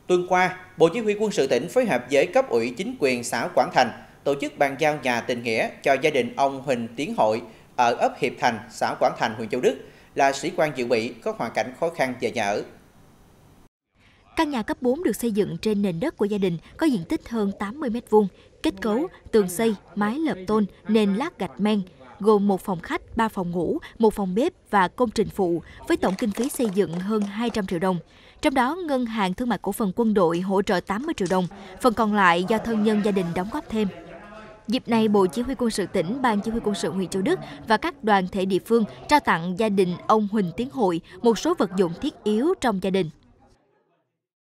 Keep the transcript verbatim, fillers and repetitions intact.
Tuần qua, Bộ Chỉ huy Quân sự tỉnh phối hợp với cấp ủy chính quyền xã Quảng Thành tổ chức bàn giao nhà tình nghĩa cho gia đình ông Huỳnh Tiến Hội ở ấp Hiệp Thành, xã Quảng Thành, huyện Châu Đức, là sĩ quan dự bị có hoàn cảnh khó khăn về nhà ở. Căn nhà cấp bốn được xây dựng trên nền đất của gia đình có diện tích hơn tám mươi mét vuông, kết cấu, tường xây, mái lợp tôn, nền lát gạch men, gồm một phòng khách, ba phòng ngủ, một phòng bếp và công trình phụ, với tổng kinh phí xây dựng hơn hai trăm triệu đồng. Trong đó, Ngân hàng Thương mại Cổ phần Quân đội hỗ trợ tám mươi triệu đồng, phần còn lại do thân nhân gia đình đóng góp thêm. Dịp này, Bộ Chỉ huy Quân sự tỉnh, Ban Chỉ huy Quân sự huyện Châu Đức và các đoàn thể địa phương trao tặng gia đình ông Huỳnh Tiến Hội một số vật dụng thiết yếu trong gia đình.